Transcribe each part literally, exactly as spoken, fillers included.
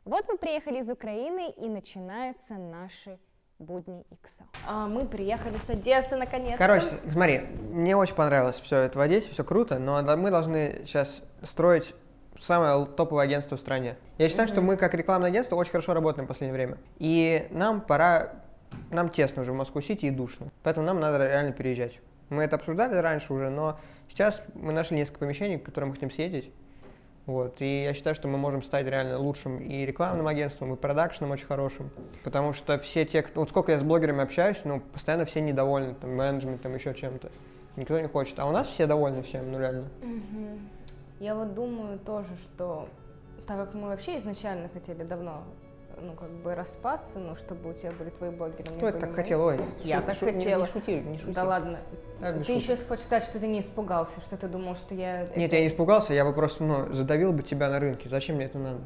Вот мы приехали из Украины, и начинаются наши будни иксо. А мы приехали с Одессы наконец-то. Короче, смотри, мне очень понравилось все это в Одессе, все круто, но мы должны сейчас строить самое топовое агентство в стране. Я считаю, mm-hmm. что мы как рекламное агентство очень хорошо работаем в последнее время. И нам пора, нам тесно уже в Москву-Сити и душно. Поэтому нам надо реально переезжать. Мы это обсуждали раньше уже, но сейчас мы нашли несколько помещений, в которые мы хотим съездить. Вот. И я считаю, что мы можем стать реально лучшим и рекламным агентством, и продакшеном очень хорошим. Потому что все те, кто... Вот сколько я с блогерами общаюсь, ну, постоянно все недовольны, там, менеджментом, еще чем-то. Никто не хочет. А у нас все довольны всем, ну, реально. Угу. Я вот думаю тоже, что так как мы вообще изначально хотели давно, ну, как бы распаться, ну, чтобы у тебя были твои блогеры. Кто это так хотел? Ой, я шут, так шут, хотела. Не, не шути, не шути. Да ладно. Да, ты шут. еще хочешь сказать, что ты не испугался, что ты думал, что я... Нет, это... я не испугался, я бы просто, ну, задавил бы тебя на рынке. Зачем мне это надо?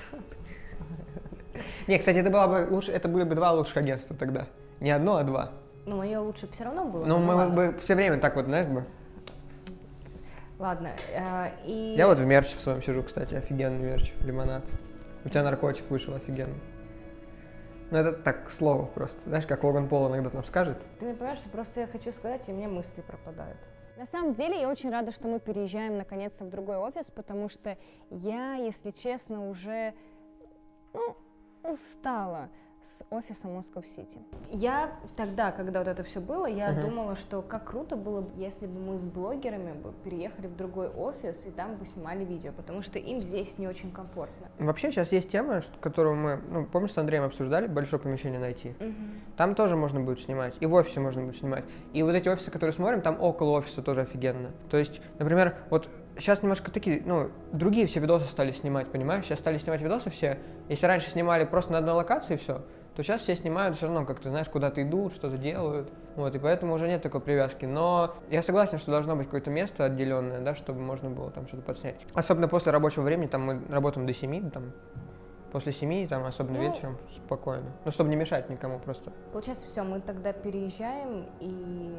Не, кстати, это было бы лучше, это были бы два лучших агентства тогда. Не одно, а два. Ну, мое лучше все равно было. Ну, мы бы все время так вот, знаешь бы. Ладно, э, и... Я вот в мерче в своем сижу, кстати, офигенный мерч, лимонад. У тебя наркотик вышел офигенный. Ну, это так, к слову просто. Знаешь, как Логан Пол иногда нам скажет. Ты мне понимаешь, что просто я хочу сказать, и у меня мысли пропадают. На самом деле, я очень рада, что мы переезжаем наконец-то в другой офис, потому что я, если честно, уже, ну, устала с офиса Москва-Сити. Я тогда, когда вот это все было, я uh-huh. думала, что как круто было бы, если бы мы с блогерами бы переехали в другой офис и там бы снимали видео, потому что им здесь не очень комфортно. Вообще сейчас есть тема, которую мы, ну, помнишь, с Андреем обсуждали, большое помещение найти. Uh-huh. Там тоже можно будет снимать, и в офисе можно будет снимать. И вот эти офисы, которые смотрим, там около офиса тоже офигенно. То есть, например, вот сейчас немножко такие, ну, другие все видосы стали снимать, понимаешь? Сейчас стали снимать видосы все. Если раньше снимали просто на одной локации все, то сейчас все снимают все равно, как ты знаешь, куда-то идут, что-то делают. Вот, и поэтому уже нет такой привязки. Но я согласен, что должно быть какое-то место отделенное, да, чтобы можно было там что-то подснять. Особенно после рабочего времени, там мы работаем до семи, там, после семи, там, особенно ну, вечером, спокойно. Ну, чтобы не мешать никому просто. Получается, все, мы тогда переезжаем, и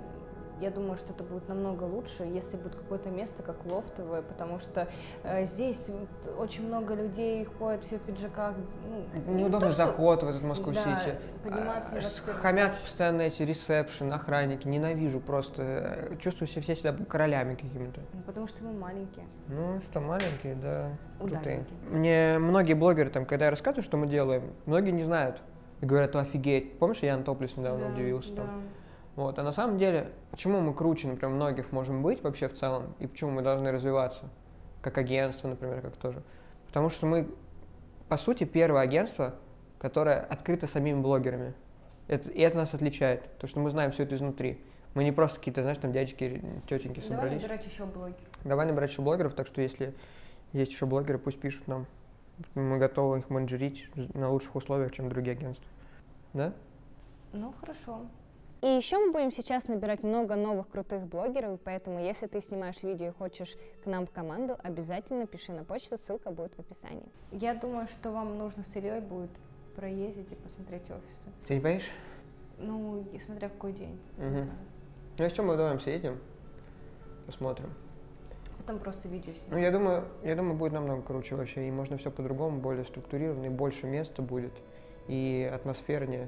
я думаю, что это будет намного лучше, если будет какое-то место, как лофтовое, потому что э, здесь вот очень много людей ходят все в пиджаках. Ну, неудобный то, заход что... в этот Москву-Сити. Да, подниматься а, хамят постоянно эти ресепшн, охранники. Ненавижу просто. Чувствую себя все всегда королями какими-то. Потому что мы маленькие. Ну, что маленькие, да. Ударники. Мне многие блогеры, там, когда я рассказываю, что мы делаем, многие не знают. И говорят, офигеть. Помнишь, Ян Топлес недавно да, удивился да. там? Вот. А на самом деле, почему мы круче, например, многих можем быть вообще в целом, и почему мы должны развиваться, как агентство, например, как тоже? Потому что мы, по сути, первое агентство, которое открыто самими блогерами. Это, и это нас отличает, потому что мы знаем все это изнутри. Мы не просто какие-то, знаешь, там дядечки, тетеньки собрались. Давай набирать еще блогеров. Давай набирать еще блогеров, так что если есть еще блогеры, пусть пишут нам. Мы готовы их менеджерить на лучших условиях, чем другие агентства. Да? Ну, хорошо. И еще мы будем сейчас набирать много новых крутых блогеров, поэтому если ты снимаешь видео и хочешь к нам в команду, обязательно пиши на почту, ссылка будет в описании. Я думаю, что вам нужно с Ильей будет проездить и посмотреть офисы. Ты не поедешь? Ну, и смотря какой день, угу. не знаю. Ну, если что, мы вдвоем съездим, посмотрим. Потом просто видео снимем. Ну, я думаю, я думаю, будет намного круче вообще, и можно все по-другому, более структурированно, и больше места будет, и атмосфернее.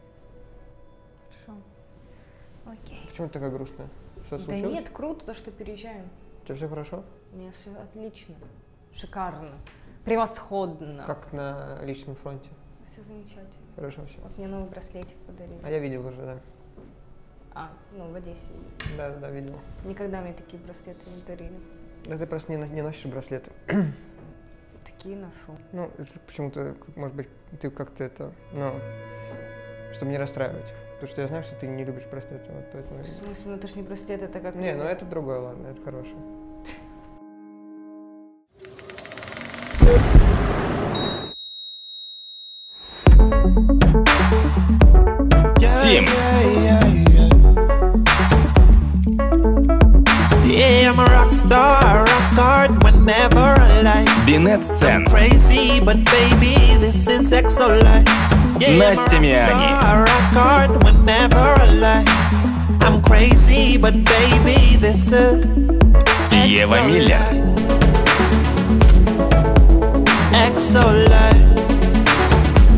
Хорошо. Окей. Почему ты такая грустная? Что да случилось? нет, круто то, что переезжаем. У тебя все хорошо? У меня все отлично, шикарно, превосходно. Как на личном фронте? Все замечательно. Хорошо все. Вот мне новый браслетик подарили. А я видел уже, да. А, ну в Одессе. Да, да, видел. Никогда мне такие браслеты не дарили. Да ты просто не, не носишь браслеты. Такие ношу. Ну, почему-то, может быть, ты как-то это, ну, чтобы не расстраивать. Потому что я знаю, что ты не любишь браслеты, вот поэтому... В смысле? Ну это ж не браслет, это как... Не, ну это другое, ладно, это хорошее. Тим. Yeah, I'm a rock star, rock hard whenever I like. Бинет-сцен. I'm crazy, but baby, this is Exo-like. Yeah, Настя I'm a rock Миани. star, rock hard whenever I like. I'm crazy, but baby, this is Ева Миллер. Exo-like.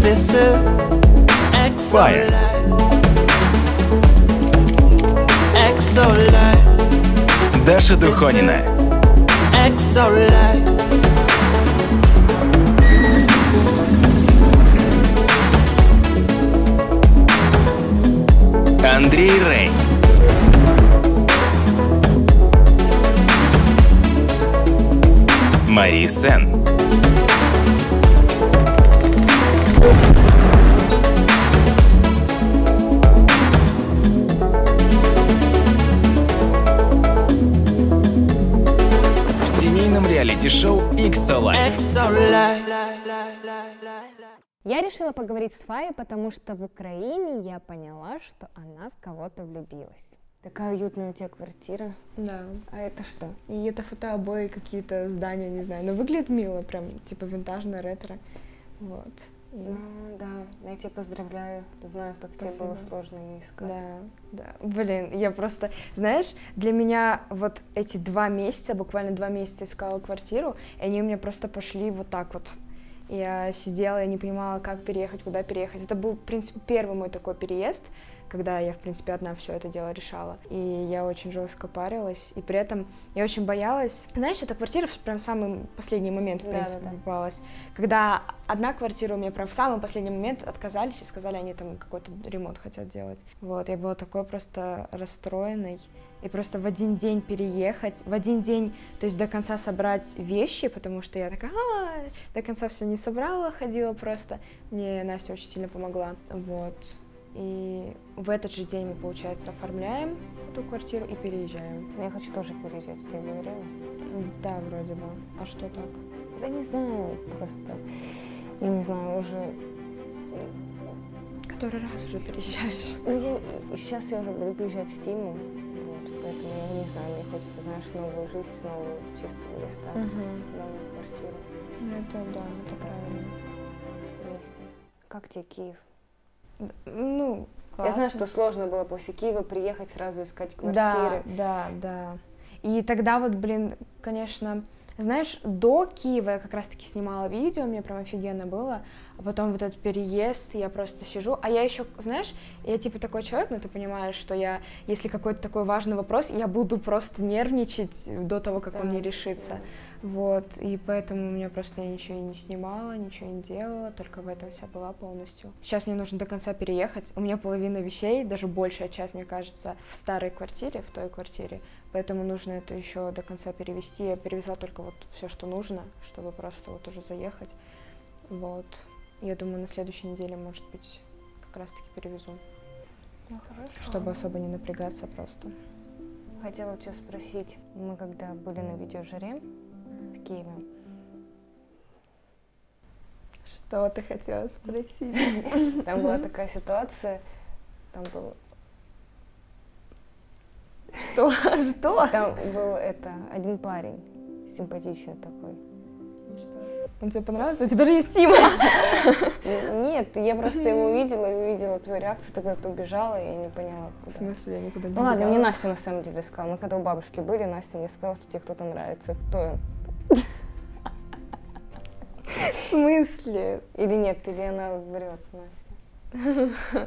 this is Fire. Exo-life. Даша Духонина. Exo-life. Андрей Рэй. Мари Сен. В семейном реалити-шоу Exo-Life. Exo-life. Я решила поговорить с Фаей, потому что в Украине я поняла, что она в кого-то влюбилась. Такая уютная у тебя квартира. Да. А это что? И это фотообои, какие-то здания, не знаю. Но выглядит мило, прям типа винтажное, ретро. Вот. И... Ну да, я тебя поздравляю. Знаю, как тебе было сложно ее искать. Да, да. Блин, я просто, знаешь, для меня вот эти два месяца, буквально два месяца искала квартиру, и они у меня просто пошли вот так вот. Я сидела, я не понимала, как переехать, куда переехать. Это был, в принципе, первый мой такой переезд, когда я, в принципе, одна все это дело решала. И я очень жестко парилась, и при этом я очень боялась. Знаешь, эта квартира в прям самый последний момент, в принципе, да, да, да. попалась. Когда одна квартира у меня прям в самый последний момент отказались и сказали, они там какой-то ремонт хотят делать. Вот, я была такой просто расстроенной. И просто в один день переехать, в один день, то есть до конца собрать вещи, потому что я такая, а, до конца все не собрала, ходила просто. Мне Настя очень сильно помогла, вот. И в этот же день мы, получается, оформляем эту квартиру и переезжаем. Я хочу тоже переезжать, ты говорила? Да, вроде бы. А что так? Да не знаю, просто, я не знаю, уже... Который раз уже переезжаешь? Ну, я, сейчас я уже буду переезжать с Тимом. Поэтому, я не знаю, мне хочется, знаешь, новую жизнь, с нового чистого листа, uh-huh. новую квартиру. Ну, это да, это правильно. Вместе. Как тебе Киев? Ну, классно. Я знаю, что сложно было после Киева приехать, сразу искать квартиры. Да, да, да. И тогда вот, блин, конечно... Знаешь, до Киева я как раз-таки снимала видео, мне прям офигенно было, а потом вот этот переезд, я просто сижу, а я еще, знаешь, я типа такой человек, но ты понимаешь, что я, если какой-то такой важный вопрос, я буду просто нервничать до того, как да, он не решится, да. Вот, и поэтому у меня просто я ничего и не снимала, ничего не делала, только в этом вся была полностью. Сейчас мне нужно до конца переехать, у меня половина вещей, даже большая часть, мне кажется, в старой квартире, в той квартире, поэтому нужно это еще до конца перевести. Я перевезла только вот все, что нужно, чтобы просто вот уже заехать. Вот. Я думаю, на следующей неделе, может быть, как раз-таки перевезу. Ну, хорошо. Чтобы особо не напрягаться просто. Хотела у тебя спросить, мы когда были на видеожаре в Киеве. Что ты хотела спросить? Там была такая ситуация, там был... Что? Что? Там был это, один парень, симпатичный такой. Что? Он тебе понравился? У тебя же есть Тима! Нет, я просто его увидела и увидела твою реакцию, ты как-то убежала, и я не поняла, куда. В смысле, я никуда не Ну ладно, мне Настя на самом деле сказала. Мы когда у бабушки были, Настя мне сказала, что тебе кто-то нравится. Кто он? В смысле? Или нет, или она врет, Настя?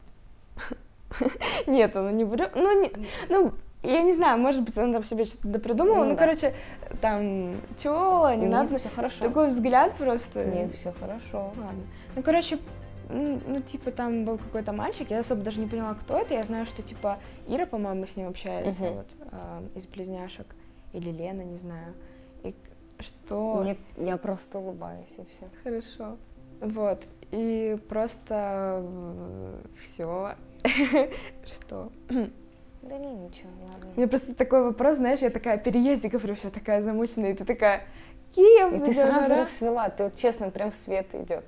Нет, она не врет. Ну, не, ну, я не знаю, может быть, она там себе что-то допридумала. Ну, ну да. Короче, там, чё, не Нет, надо. Все хорошо. Такой взгляд просто. Нет, все хорошо. Ладно. Ну, короче, ну, ну, типа, там был какой-то мальчик, я особо даже не поняла, кто это. Я знаю, что, типа, Ира, по-моему, с ним общается, uh-huh. вот, э, из близняшек. Или Лена, не знаю. И что... Нет, я просто улыбаюсь, и все. Хорошо. Вот. И просто все. Что? Да не, ничего, ладно. У меня просто такой вопрос, знаешь, я такая переезде говорю, вся такая замученная, и ты такая, Киев, и ты сразу расцвела, ты вот честно, прям свет идет.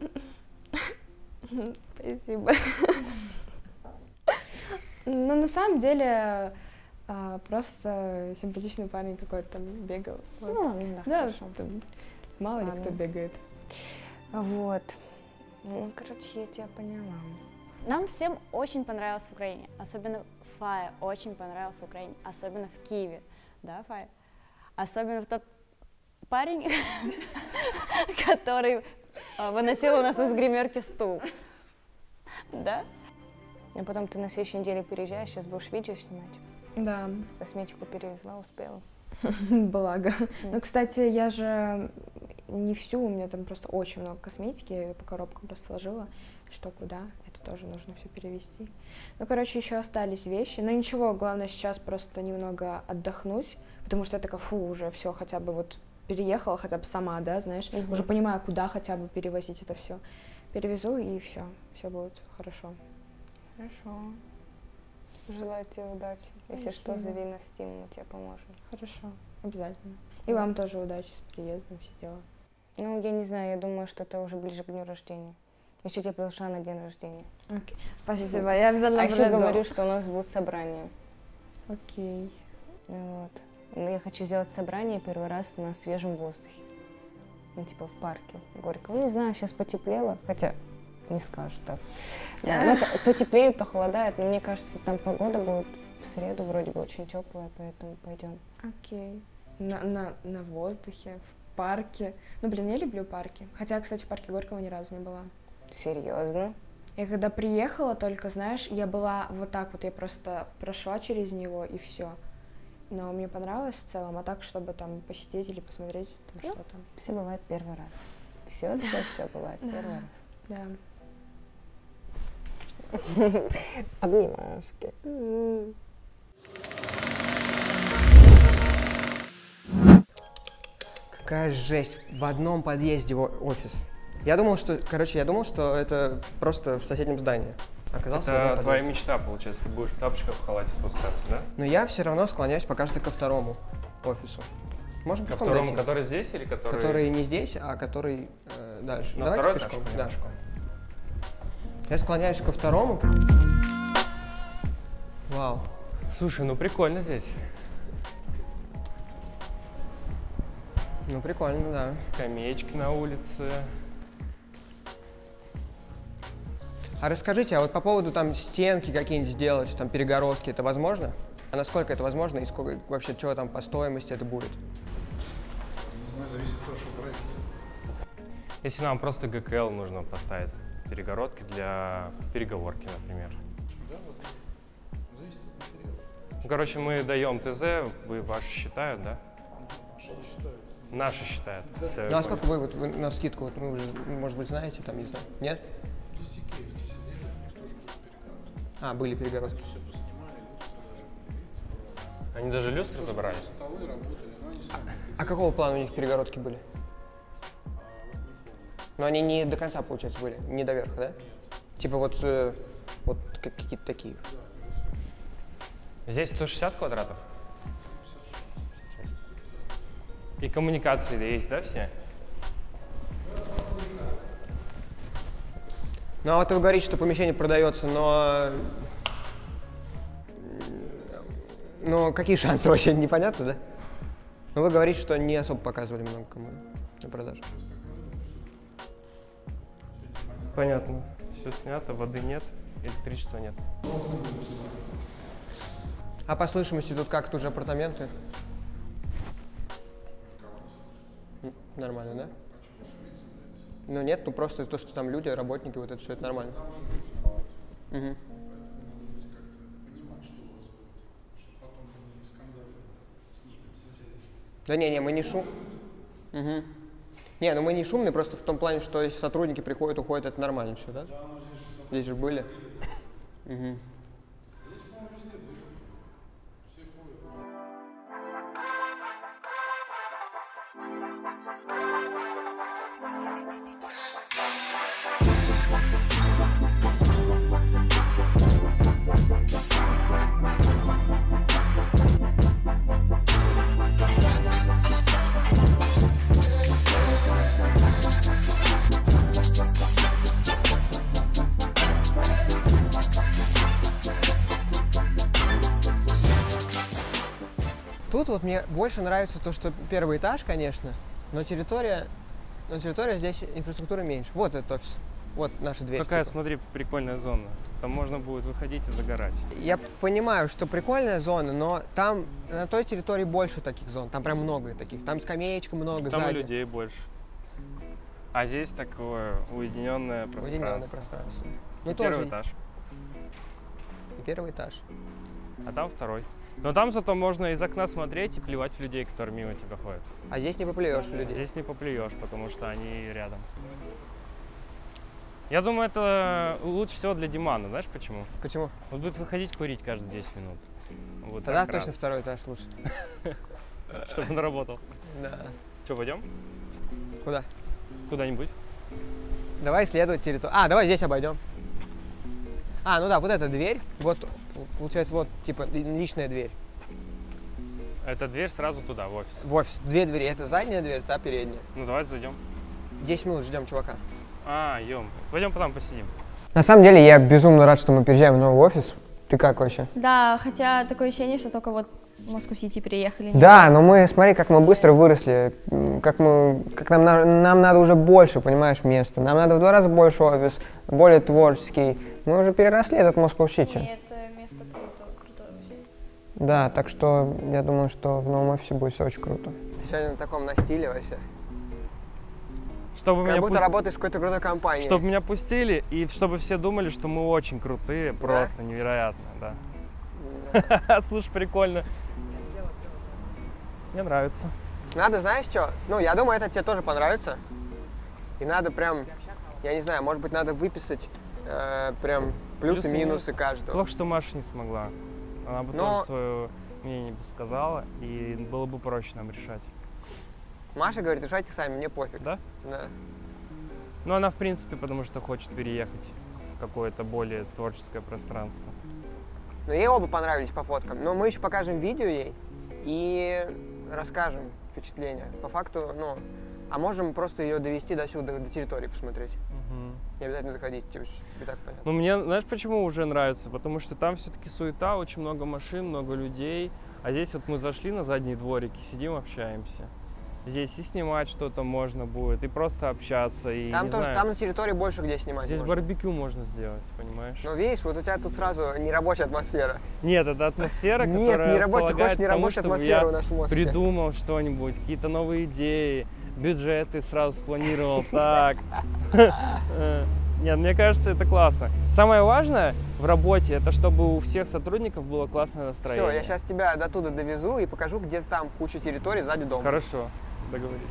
Спасибо. Ну, на самом деле, просто симпатичный парень какой-то там бегал. Ну, да, хорошо. Мало ли кто бегает. Вот. Ну, короче, я тебя поняла. Нам всем очень понравилось в Украине, особенно Фая очень понравилась в Украине, особенно в Киеве, да, Фая? Особенно в тот парень, который а, выносил у нас из гримерки стул. Да? А потом ты на следующей неделе переезжаешь, сейчас будешь видео снимать. Да, Косметику перевезла, успела. благо. Ну, кстати, я же не всю, у меня там просто очень много косметики, я ее по коробкам просто сложила, что куда, это тоже нужно все перевести. Ну, короче, еще остались вещи, но ничего, главное сейчас просто немного отдохнуть, потому что я такая, фу, уже все, хотя бы вот переехала, хотя бы сама, да, знаешь, Мгм. уже понимаю, куда хотя бы перевозить это все. Перевезу, и все, все будет хорошо. Хорошо. Желаю тебе удачи. Если что, Спасибо. зови нас с Тимом, мы тебе поможем. Хорошо, обязательно. И вам тоже удачи с переездом, все дела. Ну, я не знаю, я думаю, что это уже ближе к дню рождения. Еще тебя приглашаю на день рождения. Окей. Спасибо, я обязательно А еще приду. говорю, что у нас будет собрание. Окей. Вот. Но я хочу сделать собрание первый раз на свежем воздухе. Ну, типа в парке Горького. Ну, не знаю, сейчас потеплело, хотя не скажешь так. Да, ну, то, то теплеет, то холодает, но мне кажется, там погода будет в среду вроде бы очень теплая, поэтому пойдем. Окей. На, на, на воздухе, в парке. Ну, блин, я люблю парки. Хотя, кстати, в парке Горького ни разу не была. Серьезно? Я когда приехала, только, знаешь, я была вот так вот, я просто прошла через него и все. Но мне понравилось в целом, а так, чтобы там посидеть или посмотреть, там, Ну. что там. Все бывает первый раз. Все, все, все бывает первый раз. Да. Обнимашки. Какая жесть. В одном подъезде о- офис. Я думал, что, короче, я думал, что это просто в соседнем здании. Оказалось, в одном Это твоя подъезде. мечта, получается, ты будешь в тапочках в халате спускаться, да? Но я все равно склоняюсь пока что ко второму офису. Можем Ко пешком второму, дойти? который здесь или который... Который не здесь, а который э, дальше. На Давайте второй пешком. этаж? Да. Пешком. Я склоняюсь ко второму. Вау. Слушай, ну прикольно здесь. Ну прикольно, да. Скамеечки на улице. А расскажите, а вот по поводу там стенки какие-нибудь сделать, там перегородки, это возможно? А насколько это возможно и сколько вообще чего там по стоимости это будет? Не знаю, зависит от того, что брать. Если нам просто ГКЛ нужно поставить перегородки для переговорки, например. Да, вот. Зависит от материала. Ну, короче, мы даем ТЗ, вы ваши считают, да? Что считают? Наши считают. Если я Ну а понял. сколько вы, вот, вы на скидку, вот, вы уже, может быть, знаете, там, не знаю, нет? Здесь икеевцы сидели, у них тоже были перегородки. А, были перегородки. Все поснимали, люстры даже, видите, Они даже люстры тоже забрали? столы работали, но они сами. А какого плана у них перегородки были? Но они не до конца, получается, были, не до верха, да? Нет. Типа вот, э, вот как- какие-то такие. Здесь сто шестьдесят квадратов? И коммуникации есть, да, все? Ну а вот вы говорите, что помещение продается, но... Но какие шансы вообще, непонятно, да? Но вы говорите, что не особо показывали много кому на продажу. Понятно. Все снято, воды нет, электричества нет. А по слышимости тут как, тут же апартаменты? М, Нормально, да? Ну нет, ну просто то, что там люди, работники, вот это все, это нормально. Мгм. Да не, не, мы не шум. Мгм. Не, ну мы не шумные, просто в том плане, что если сотрудники приходят, уходят, это нормально все, да? Здесь же были. Мгм. Тут вот мне больше нравится то, что первый этаж, конечно, но территория, но территория здесь инфраструктуры меньше. Вот этот офис, вот наши двери. Какая, типа. смотри, прикольная зона. Там можно будет выходить и загорать. Я понимаю, что прикольная зона, но там на той территории больше таких зон. Там прям много таких. Там скамеечек много Там и сзади. людей больше. А здесь такое уединенное пространство. Уединенное пространство. Ну, И тоже первый этаж. И первый этаж. А там второй. Но там зато можно из окна смотреть и плевать в людей, которые мимо тебя ходят. А здесь не поплюешь в людей. Здесь не поплюешь, потому что они рядом. Я думаю, это лучше всего для Димана. Знаешь почему? Почему? Он будет выходить курить каждые десять минут. Вот Тогда так точно рад. второй этаж лучше. Чтобы он работал. Да. Что, пойдем? Куда? Куда-нибудь? Давай исследовать территорию. А, давай здесь обойдем. А, ну да, вот эта дверь. Вот, получается, вот, типа, личная дверь. Это дверь сразу туда, в офис. В офис. Две двери. Это задняя дверь, та передняя. Ну, давай зайдем. десять минут ждем чувака. А, ем. Пойдем потом посидим. На самом деле, я безумно рад, что мы переезжаем в новый офис. Ты как вообще? Да, хотя такое ощущение, что только вот в Москву-Сити переехали. Да, но мы, смотри, как мы быстро выросли, как мы, как нам, на- нам надо уже больше, понимаешь, места. Нам надо в два раза больше офис, более творческий. Мы уже переросли этот Москва-Сити. это место круто, крутое вообще. Да, так что я думаю, что в новом офисе будет все очень круто. Ты сегодня на таком на стиле вообще. Чтобы Как меня будто пу- работаешь в какой-то крутой компании. Чтобы меня пустили, и чтобы все думали, что мы очень крутые, просто невероятно, да. Слушай, прикольно. Мне нравится. Надо, знаешь что? Ну, я думаю, это тебе тоже понравится. И надо прям, я не знаю, может быть, надо выписать э, прям плюсы, Плюсы, минусы каждого. Плохо, что Маша не смогла. Она бы Но- тоже свое мнение бы сказала, и было бы проще нам решать. Маша говорит, решайте сами, мне пофиг. Да? Да. Ну, она, в принципе, потому что хочет переехать в какое-то более творческое пространство. Но ей оба понравились по фоткам. Но мы еще покажем видео ей и расскажем впечатления. По факту, ну, а можем просто ее довести до сюда, до территории посмотреть. Мгм. Не обязательно заходить, тебе и так понятно. Ну, мне, знаешь, почему уже нравится? Потому что там все-таки суета, очень много машин, много людей. А здесь вот мы зашли на задние дворики, сидим, общаемся. Здесь и снимать что-то можно будет, и просто общаться, и Там не тоже, знаю, там на территории больше где снимать здесь можно. барбекю можно сделать, понимаешь? Ну, видишь, вот у тебя тут сразу нерабочая атмосфера. Нет, это атмосфера, Нет, которая не рабочая, располагает хочешь не к тому, рабочая чтобы атмосфера я в нашем офисе. придумал что-нибудь, какие-то новые идеи, бюджеты сразу спланировал так. Нет, мне кажется, это классно. Самое важное в работе, это чтобы у всех сотрудников было классное настроение. Все, я сейчас тебя до туда довезу и покажу, где там куча территорий сзади дома. Хорошо, договорились.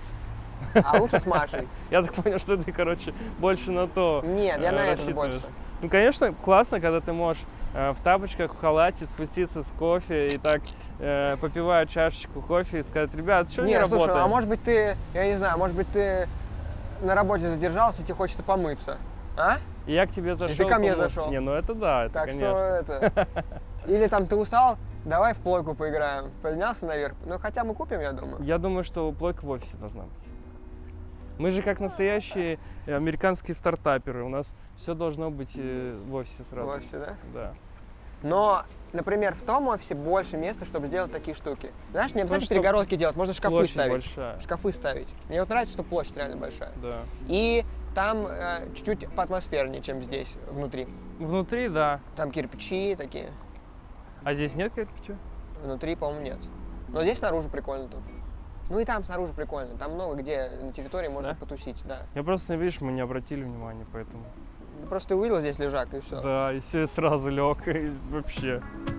А лучше с Машей. Я так понял, что ты, короче, больше на то Нет, я э, на это рассчитываешь. больше. Ну, конечно, классно, когда ты можешь э, в тапочках, в халате спуститься с кофе и так, э, попивая чашечку кофе и сказать, ребят, что не Нет, слушай, работаем? а может быть ты, я не знаю, может быть ты на работе задержался, и тебе хочется помыться, а? И я к тебе зашел. И ты ко мне помылся. зашел. Не, ну это да, это Так конечно. что это... Или там ты устал, давай в плойку поиграем. Поднялся наверх. Ну, хотя мы купим, я думаю. Я думаю, что плойка в офисе должна быть. Мы же как настоящие американские стартаперы. У нас все должно быть э, в офисе сразу. В офисе, да? Да. Но, например, в том офисе больше места, чтобы сделать такие штуки. Знаешь, не обязательно Чтобы перегородки делать, можно шкафы площадь ставить. большая. Шкафы ставить. Мне вот нравится, что площадь реально большая. Да. И там э, чуть-чуть поатмосфернее, чем здесь, внутри. Внутри, да. Там кирпичи такие. А здесь нет кирпича? Внутри, по-моему, нет. Но здесь снаружи прикольно тоже. Ну и там снаружи прикольно. Там много где на территории можно Да? потусить, да. Я просто, видишь, мы не обратили внимания, поэтому. Просто ты увидел здесь лежак и все. Да, и все сразу лег, и вообще.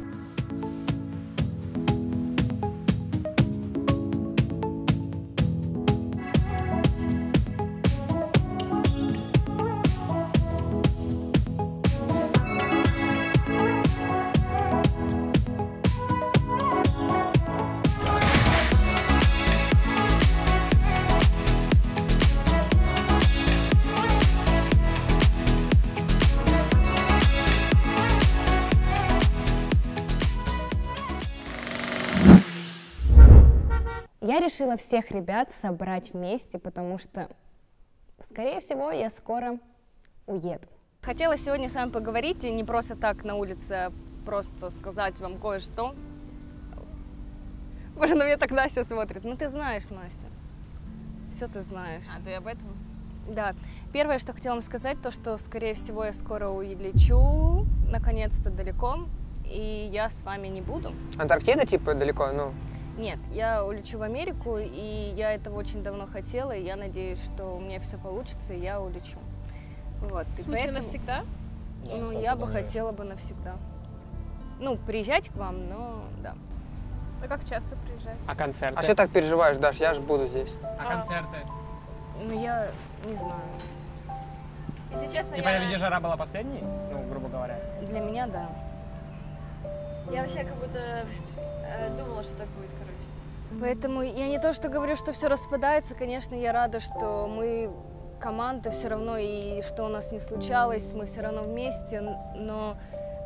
Я решила всех ребят собрать вместе, потому что, скорее всего, я скоро уеду. Хотела сегодня с вами поговорить, и не просто так на улице, а просто сказать вам кое-что. Боже, на меня так Настя смотрит. Ну ты знаешь, Настя. Все ты знаешь. А ты об этом? Да. Первое, что хотела вам сказать, то, что, скорее всего, я скоро улечу, наконец-то далеко, и я с вами не буду. Антарктида, типа, далеко, ну? Нет, я улечу в Америку, и я этого очень давно хотела, и я надеюсь, что у меня все получится, и я улечу. Вот. В смысле, навсегда? Ну, я бы хотела бы навсегда. Ну, приезжать к вам, но да. А как часто приезжать? А концерты? А что так переживаешь, Даш? Я же буду здесь. А концерты? Ну, я не знаю. Если честно, Типа я... «Види жара» была последней? Ну, грубо говоря. Для меня, да. Я вообще как будто э, думала, что так будет, короче. Поэтому я не то, что говорю, что все распадается. Конечно, я рада, что мы команда все равно, и что у нас не случалось, мы все равно вместе, но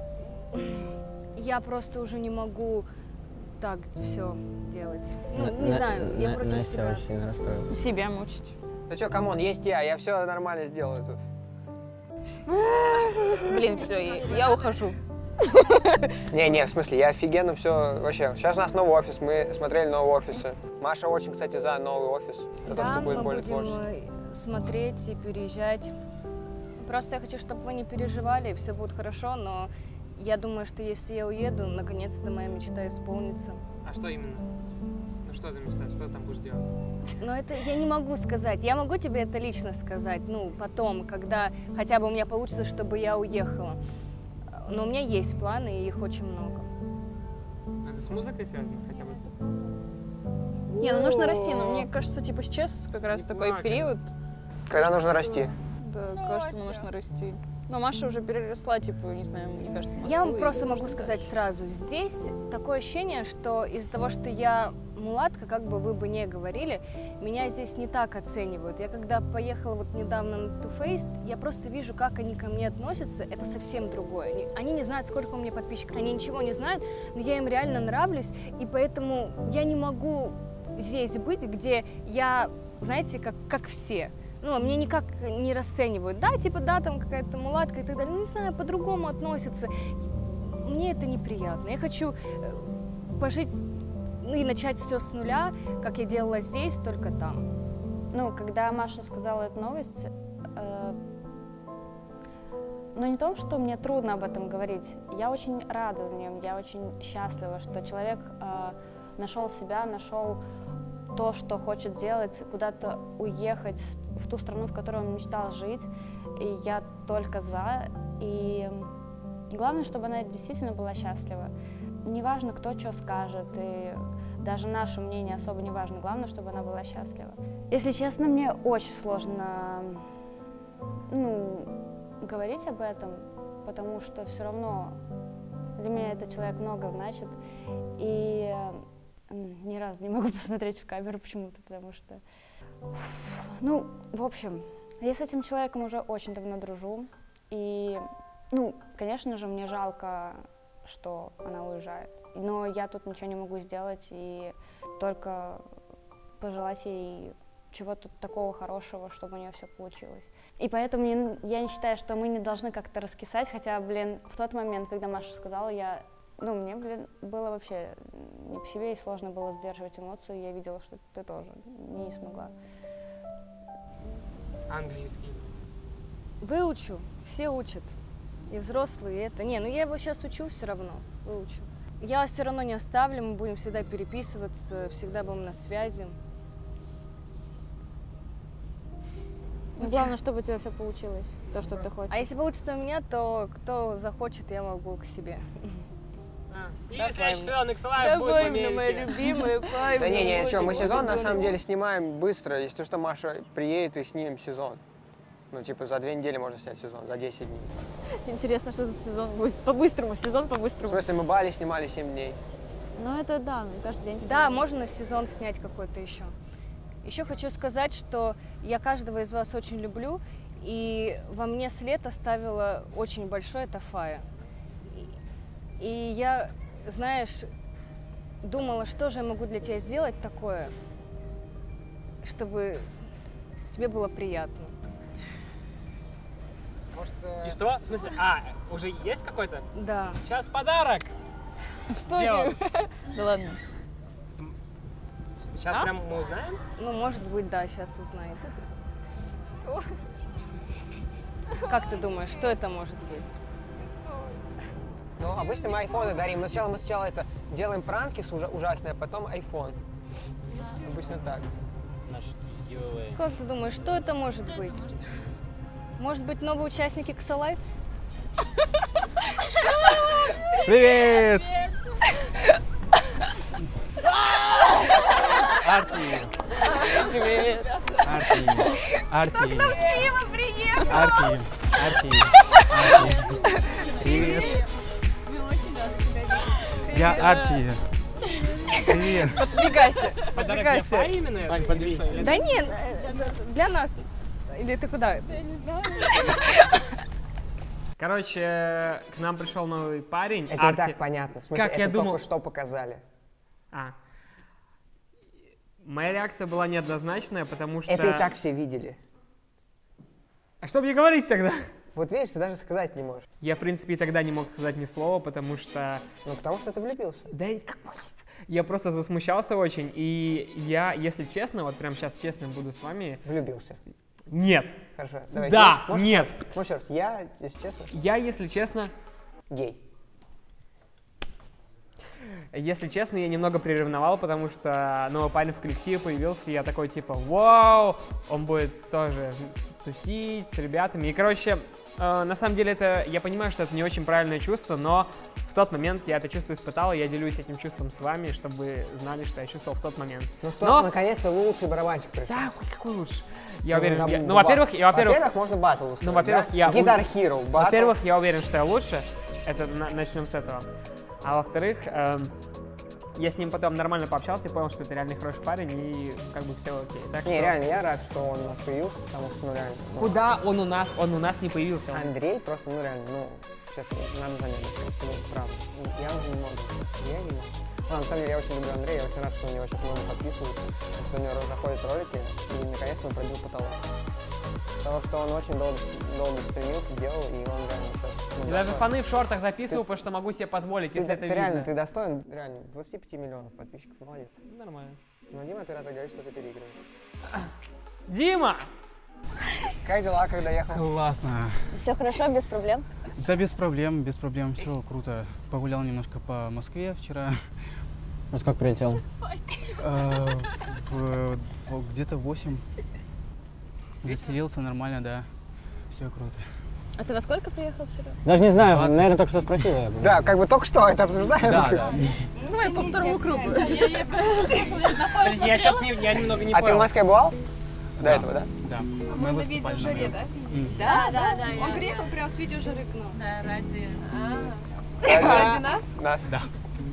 я просто уже не могу так все делать. Ну, не На- знаю, я на- против Настя себя. очень сильно расстроилась. Себя мучить. Ну что, камон, есть я, я все нормально сделаю тут. Блин, все, я, я ухожу. Не-не, в смысле, я офигенно все вообще. Сейчас у нас новый офис, мы смотрели новые офисы. Маша очень, кстати, за новый офис. За то, Да, что будет мы более будем творческий. э, смотреть и переезжать. Просто я хочу, чтобы вы не переживали, и все будет хорошо, но я думаю, что если я уеду, наконец-то моя мечта исполнится. А что именно? Ну что за мечта? Что ты там будешь делать? Но это я не могу сказать. Я могу тебе это лично сказать, ну, потом, когда хотя бы у меня получится, чтобы я уехала. Но у меня есть планы, и их очень много. Это с музыкой связано хотя бы? Не, ну нужно расти, но мне кажется, типа сейчас как раз такой ладно. период. Когда нужно расти? Да, кажется, нужно расти. Но Маша уже переросла, типа, не знаю, мне кажется, Москву. Я вам и просто нужно могу дальше. сказать сразу. Здесь такое ощущение, что из-за того, что я мулатка, как бы вы бы не говорили, меня здесь не так оценивают. Я когда поехала вот недавно на Too Faced, я просто вижу, как они ко мне относятся. Это совсем другое. Они, они не знают, сколько у меня подписчиков. Они ничего не знают, но я им реально нравлюсь. И поэтому я не могу здесь быть, где я, знаете, как, как все. Ну, мне никак не расценивают. Да, типа, да, там какая-то мулатка и так далее. Ну, не знаю, по-другому относятся. Мне это неприятно. Я хочу э, пожить, ну, и начать все с нуля, как я делала здесь, только там. Ну, когда Маша сказала эту новость, э, ну не то, что мне трудно об этом говорить, я очень рада за нее, я очень счастлива, что человек э, нашел себя, нашел то, что хочет делать, куда-то уехать в ту страну, в которой он мечтал жить, и я только за. И главное, чтобы она действительно была счастлива. Неважно, кто что скажет, и даже наше мнение особо не важно, главное, чтобы она была счастлива. Если честно, мне очень сложно, ну, говорить об этом, потому что все равно для меня этот человек много значит, и ни разу не могу посмотреть в камеру почему-то, потому что, ну, в общем, я с этим человеком уже очень давно дружу, и, ну, конечно же, мне жалко, что она уезжает, но я тут ничего не могу сделать, и только пожелать ей чего-то такого хорошего, чтобы у нее все получилось. И поэтому я, я не считаю, что мы не должны как-то раскисать, хотя, блин, в тот момент, когда Маша сказала, я, ну, мне, блин, было вообще не по себе, и сложно было сдерживать эмоции, я видела, что ты тоже не смогла. Английский. Выучу, все учат, и взрослые, и это. Не, ну я его сейчас учу все равно, выучу. Я вас все равно не оставлю, мы будем всегда переписываться, всегда будем на связи. Ну, главное, чтобы у тебя все получилось, то, что ты хочешь. А если получится у меня, то кто захочет, я могу к себе. И Давай, следующий сезон X Live будет в Давай, моя Америке. любимая, пай. Да не, не, что, мы сезон на самом деле снимаем быстро. Если что, Маша приедет и снимем сезон. Ну, типа, за две недели можно снять сезон, за десять дней. Интересно, что за сезон будет. По-быстрому, сезон В по-быстрому. смысле, мы Бали снимали семь дней. Ну, это да, ну, каждый день. Да, можно сезон снять какой-то еще. Еще хочу сказать, что я каждого из вас очень люблю, и во мне след оставила очень большой, это Фая. И, и я, знаешь, думала, что же я могу для тебя сделать такое, чтобы тебе было приятно. Может, э... И что? В смысле? А, уже есть какой-то? Да. Сейчас подарок! В студию. Да ладно. Сейчас А? прям мы узнаем? Ну, может быть, да, сейчас узнает. Что? Как ты думаешь, что это может быть? Ну, обычно мы айфоны дарим. Но сначала мы сначала это делаем пранки с ужа ужасные, а потом айфон. Обычно так. Как ты думаешь, что это может быть? Может быть, новые участники Ксалайф? Привет! Арти! Привет! Арти! Арти! Кто к нам с Киева приехал? Арти! Арти! Арти! Привет! Мы очень рады тебя видеть. Я Арти! Привет! Подвигайся! Подвигайся! именно? Ань, подвигайся. Да нет, для нас. Или ты куда? Я не знаю. Короче, к нам пришел новый парень. Это Арти. и так понятно. В смысле, Как это я только думал. что показали. А. Моя реакция была неоднозначная, потому что... Это и так все видели. А что мне говорить тогда? Вот видишь, ты даже сказать не можешь. Я, в принципе, и тогда не мог сказать ни слова, потому что... Ну, потому что ты влюбился. Да и как... Я просто засмущался очень, и я, если честно, вот прям сейчас честно буду с вами... Влюбился. Нет. Хорошо, давай. Да, можешь нет. еще раз? Можешь еще раз? Я, если честно, Я, если честно... гей. Если честно, я немного приревновал, потому что новый парень в коллективе появился, и я такой типа, вау, он будет тоже тусить с ребятами. И, короче, э, на самом деле это, я понимаю, что это не очень правильное чувство, но в тот момент я это чувство испытал, и я делюсь этим чувством с вами, чтобы вы знали, что я чувствовал в тот момент. Ну что, Но- наконец-то лучший барабанчик пришел. Да, ой, какой лучше. Я Ну, уверен, нам я- ба- ну, во-первых, я, во-первых, Во-первых, можно батл устроить, ну, во-первых, да? я... Guitar Hero батл. Во-первых, я уверен, что я лучше, это на- начнем с этого. А во-вторых, эм, я с ним потом нормально пообщался и понял, что это реально хороший парень, и как бы все окей. Так Не, что- реально, я рад, что он у нас появился, потому что, ну, реально. ну, Куда он у нас? Он у нас не появился. Он- Андрей просто, ну, реально, ну, честно, надо за ним. Ну, правда. Ну, я уже не могу. Я не могу. Ну, на самом деле, я очень люблю Андрея, я очень рад, что у него очень много подписываются, что у него заходят ролики, и наконец-то он пробил потолок. Потому что он очень долго, долго стремился, делал, и он реально сейчас... ну, И даже достоин. фаны в шортах записываю, потому что могу себе позволить, Ты, если это ты видно. реально, ты достоин, реально, двадцати пяти миллионов подписчиков, молодец. Нормально. Но Дима оператор говорит, что ты переигрываешь. Дима! Как дела, когда ехал? Классно! Все хорошо, без проблем? Да без проблем, без проблем, все круто. Погулял немножко по Москве вчера. Ну, сколько прилетел? Э, в- в- Где-то восемь. Заселился нормально, да. Все круто. А ты во сколько приехал вчера? Даже не знаю, двадцать. наверное, только что спросил. я думаю. Да, как бы только что это обсуждаем. Да, да. Давай по второму кругу. Подожди, я что-то не, я немного не А ты в понял. Москве бывал? До Да. этого, да? Да. Мы Мы на выступали видео на жаре, нем. да? М. Да, да, да. Он я- приехал прямо с видео жары к нам. Да, ради... Ради- Ради нас? Нас. Да.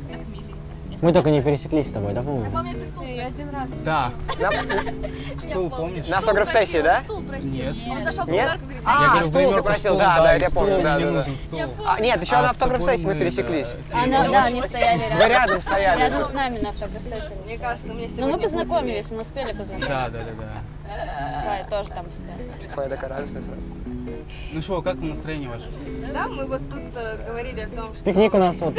Мы только не пересеклись с тобой, да, по-моему? Помню, ты стул. Я один раз. Да. На, Стул, помнишь? на автограф-сессии, да? Стул просил. Нет. Он зашел в Нет? подарок и говорит, А, Я говорю, в стул ты гримерку просил, стул, да, да, и я стул помню, да, мне да, да. нужен стул. А, нет, еще А на с тобой автограф-сессии мы мы, пересеклись. да. А, ну, да, они стояли рядом. Вы рядом стояли. Рядом с нами на автограф-сессии. мы Мне стояли. кажется, у меня Ну, сегодня мы познакомились, мы успели познакомиться. Да, да, да, да. Ваня тоже там сидел. Твоя такая радостная сразу. Ну что, как настроение ваше? Да, мы вот тут э, говорили о том, что... Пикник у нас вот.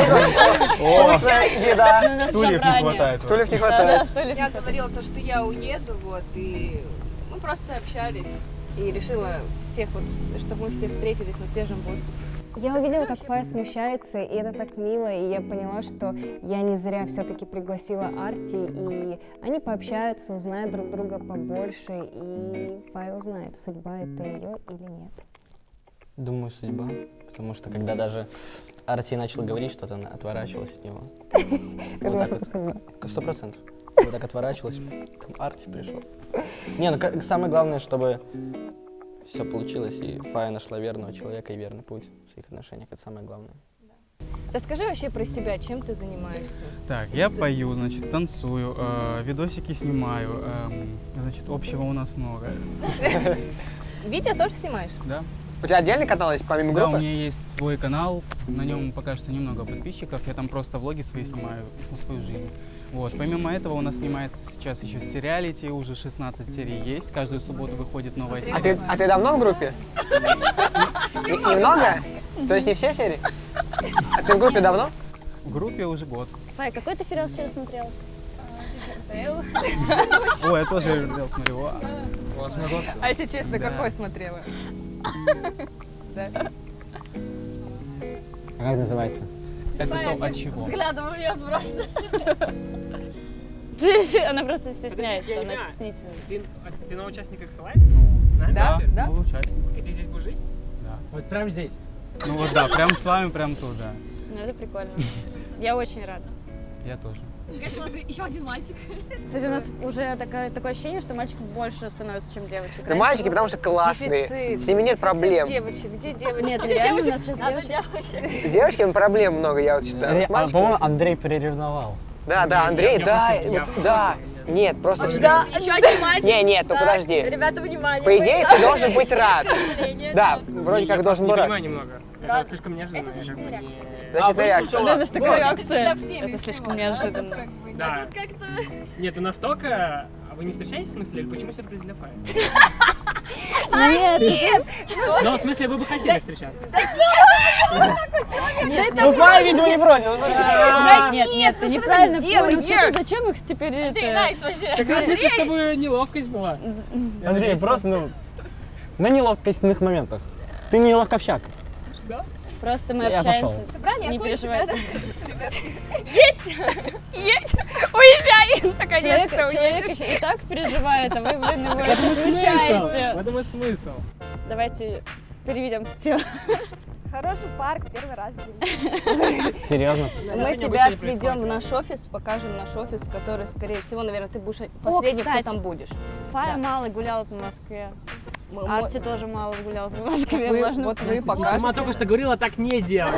Вкусная еда. Стульев не хватает. Стульев не хватает. Я говорила то, что я уеду, вот, и мы просто общались. И решила всех, вот, чтобы мы все встретились на свежем воздухе. Я увидела, как Фая смущается, и это так мило, и я поняла, что я не зря все-таки пригласила Арти, и они пообщаются, узнают друг друга побольше, и Фая узнает, судьба это ее или нет. Думаю, судьба. Потому что когда даже Арти начал говорить что-то, она отворачивалась от него. Вот так вот. Сто процентов. Вот так отворачивалась. Там Арти пришел. Не, ну как- самое главное, чтобы все получилось, и Фая нашла верного человека и верный путь в своих отношениях. Это самое главное. Расскажи вообще про себя, чем ты занимаешься? Так, я пою, значит, танцую, э, видосики снимаю, эм, значит, общего у нас много. Видео тоже снимаешь? Да? У тебя отдельный канал есть, помимо Да, у группы? меня есть свой канал, на нем пока что немного подписчиков, я там просто влоги свои снимаю, ну, свою жизнь. Вот. Помимо этого у нас снимается сейчас еще сериалити, уже шестнадцать серий есть, каждую субботу выходит новая серия. А ты, а ты давно в группе? Не- Немного? То есть не все серии? А ты в группе давно? В группе уже год. Фая, какой ты сериал вчера смотрел? О, я тоже Ривердейл смотрю. Вау. А если честно, Да. какой смотрела? А как называется? Это то, от чего? Взглядом бьет просто. Она просто стесняется, она стеснительная. Ты, ты новый участник X Life? Ну, С нами? да, Да. новый участник. И ты здесь будешь жить? Да. Вот прямо здесь? Ну вот да, прям с вами, прям тут, да. Ну это прикольно. Я очень рада. Я тоже. Кажется, у нас еще один мальчик. Кстати, у нас уже такое, такое ощущение, что мальчиков больше становится, чем девочек. Да мальчики, потому что классные, с ними нет проблем. Девочек, где девочки? Нет, реально у нас сейчас девочек. С девочками проблем много, я вот считаю. А, по-моему, Андрей переревновал. Да, да, Андрей, да, вот, да. Нет, просто... Да, еще один мальчик. Не, нет, ну Так, подожди. Ребята, внимание. По идее, ты должен быть рад. Да, вроде как должен быть рад. понимаю немного. Это слишком неожиданно. Это защитная реакция. Защитная реакция. Да, это же такая Вот, реакция. это для всеми Это всего. слишком неожиданно. Да. А тут как-то... Нет, у нас только... А вы не встречаетесь в смысле? Или почему сюрприз для Фаи? Нет, нет. Ну, в смысле, вы бы хотели встречаться? Ну, Фая, видимо, не против. Да, нет, нет, ты неправильно делаешь? понял. Что ты, зачем их теперь Ты это... найс вообще. Как раз в смысле, чтобы неловкость была. Андрей, просто, ну, на неловкостных моментах. Ты не ловковщак. Просто мы Я общаемся. пошел. Собрание Не переживай. Едь! Едь! Уезжай! Наконец-то Человек, человек уедешь. еще и так переживает, а вы, блин, его В этом и сейчас смысл. В смущаете. этом и смысл. Давайте переведем тему. Хороший парк, первый раз здесь. Серьезно? Мы тебя отведем в наш офис, покажем наш офис, который, скорее всего, наверное, ты будешь последний, кто кстати. там будешь. Фая мало гуляла по Москве. Мы- Арти тоже мало гуляла по Москве. Вы- можно вот вы просто- покажете. Сама только что говорила, так не делать.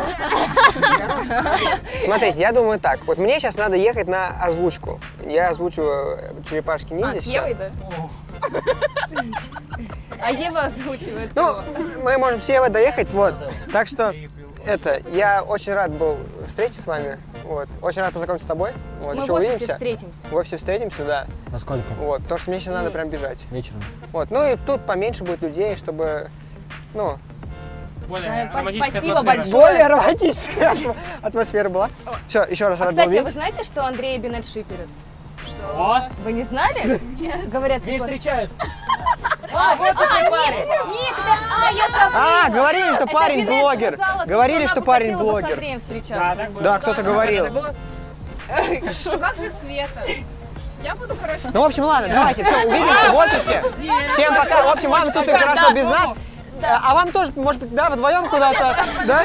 Смотрите, я думаю так. Вот мне сейчас надо ехать на озвучку. Я озвучиваю «Черепашки ниндзя». А, с Евой, сейчас. да? А Ева озвучивает. Ну, его. мы можем с Евой доехать, вот. Так что, это, я очень рад был встрече с вами. Вот. Очень рад познакомиться с тобой. Вот. Мы Еще в офисе увидимся. встретимся. В офисе встретимся, да. Во сколько? Вот, потому что мне сейчас надо прям бежать. Вечером. Вот. Ну и тут поменьше будет людей, чтобы, ну, Более Да, романтическая спасибо атмосфера. большое. более романтическая атмосфера была. Все, еще раз А, рад был кстати, а вы видеть. знаете, что Андрей и Бинет шиперят? О, Вы не знали? Говорят, Не типа... встречаются. А, вот а, нет, нет, да, а, я забыла. А, говорили, что Это парень Бинет блогер. сказала, Говорили, она что бы парень хотела бы с блогер. Андреем да, встречаться. так было. Да, кто-то говорил. Так было? Как же Света? Я буду, короче... Ну, в общем, ладно, давайте, все, увидимся в офисе. Всем пока. В общем, вам тут и хорошо без нас. А вам тоже, может быть, да, вдвоем куда-то, да?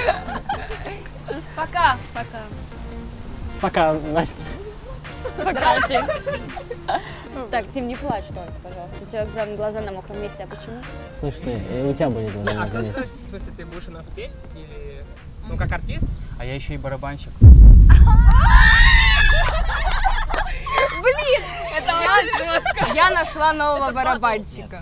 Пока. Пока. Пока, Настя. Пока, Тим. Так, Тим, не плачь тоже, пожалуйста. У тебя прям глаза на мокром месте. А почему? Слушай, ты, и у тебя будет Не, глаза а на что месте. скажешь, в смысле, ты будешь у нас петь? Или, ну, как артист? А я еще и барабанщик. Блин, это очень жестко. Я нашла нового барабанщика.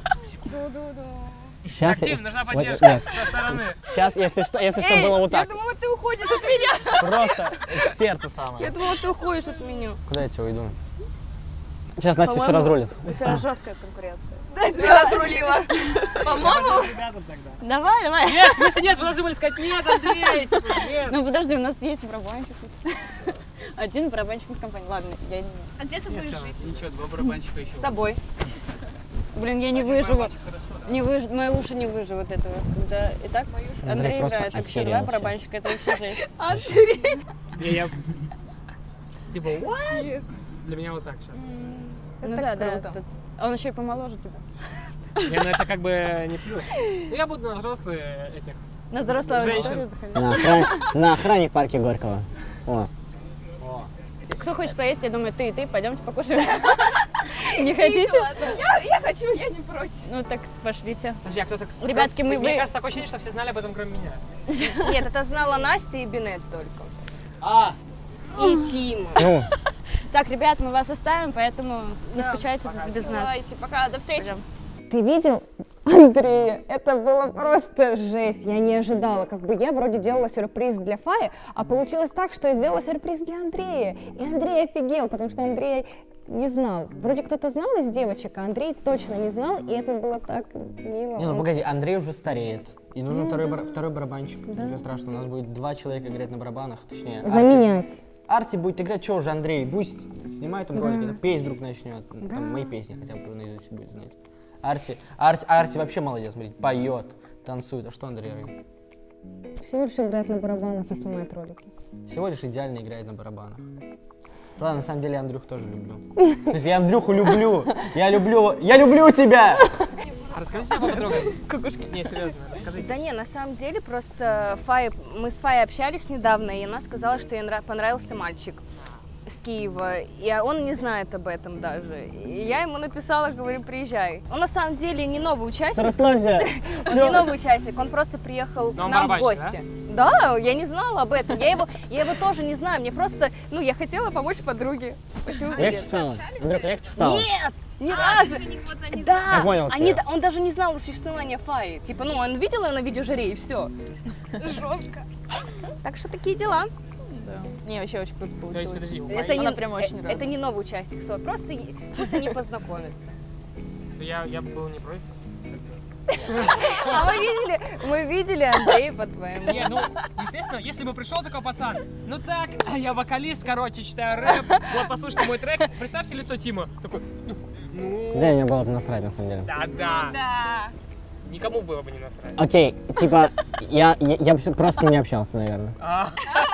Сейчас, Актив, нужна вот, поддержка нет. со стороны. Сейчас, если что, если что, Эй, было вот я так. думала, ты уходишь от меня. Просто сердце самое. Я думала, ты уходишь от меня. Куда я тебя уйду? Сейчас Настя все По-моему, разрулит. У тебя жесткая конкуренция. Да, ты разрулила. По-моему, Ребята тогда. Давай, давай. Нет, в смысле нет, вы должны были сказать нет, Андрей, типа, нет. Ну подожди, у нас есть барабанщик. Один барабанщик в компании. Ладно, я не... А где ты будешь Ничего, жить? ничего, два барабанщика еще. с тобой. Блин, я не выживу. Не выж... Мои уши не выживут этого. Да, итак, Андрей Андрей просто играет. Так что охерел два барабанщика, это вообще жесть. Андрей. Не, я... Типа, what? Для меня вот так сейчас. Ну да, да. это- А он еще и помоложе тебя. Не, ну это как бы не плюс. Ну, я буду на взрослые этих. На взрослую Женщин. аудиторию заходить. На, охране, на охране парке Горького. О. Кто хочет поесть, я думаю, ты и ты, пойдемте покушаем. Не хотите? Я, я хочу, я не против. Ну так пошлите. Подожди, а кто-то... Ребятки, мы- Мне вы- кажется, такое ощущение, что все знали об этом, кроме меня. Нет, это знала Настя и Бинет только. А! И Тима. Ну, Так, ребят, мы вас оставим, поэтому не скучайте без нас. Давайте, пока, до встречи. Пойдем. Ты видел Андрея? Это было просто жесть. Я не ожидала. Как бы я вроде делала сюрприз для Фаи, а получилось так, что я сделала сюрприз для Андрея. И Андрей офигел, потому что Андрей не знал. Вроде кто-то знал из девочек, а Андрей точно не знал, и это было так мило. не, ну Он- погоди, Андрей уже стареет. И нужен Ну второй, да. бар- второй барабанщик. Ничего страшного, у нас будет два человека играть на барабанах. Точнее, Арти. Заменять. Арти будет играть, что уже Андрей? Пусть снимает там Да. ролики, да, петь вдруг начнет. Да. Там мои песни хотя бы наизусть будет знать. Арти, Арти, Арти вообще молодец, смотрите, поет, танцует. А что Андрей? Всего лишь играет на барабанах и снимает ролики. Всего лишь идеально играет на барабанах. Ладно, на самом деле я Андрюху тоже люблю. То есть я Андрюху люблю. Я люблю... Я люблю тебя! А расскажите поподробнее. Кукушки. Не, серьезно, расскажите. Да не, на самом деле просто Фая, мы с Фаей общались недавно, и она сказала, что ей нрав... понравился мальчик с Киева, и он не знает об этом даже. И я ему написала, говорю, приезжай. Он на самом деле не новый участник. Расслабься. Он не новый участник, он просто приехал к нам в гости. Да, я не знала об этом. Я его, я его тоже не знаю. Мне просто, ну, я хотела помочь подруге. Почему бы нет? Легче стало? Андрюха, легче стало? Нет! Ни а, разу! Да! Я понял они, тебя. он даже не знал о существовании Фаи. Типа, ну, он видел ее на видеожаре и все. Жестко. Так что такие дела. Да. Не, вообще очень круто получилось. То есть, подожди, у Это Она не, прям очень э, рада. это не новый участник СОТ. Просто е- пусть они познакомятся. Я, я был не против. А мы видели, мы видели Андрея по-твоему. Не, ну, естественно, если бы пришел такой пацан, ну так, я вокалист, короче, читаю рэп, вот послушайте мой трек, представьте лицо Тима, такой, ну... Да, мне было бы насрать, на самом деле. Да-да. Да. Никому было бы не насрать. Окей, типа, я, я, я просто не общался, наверное. А.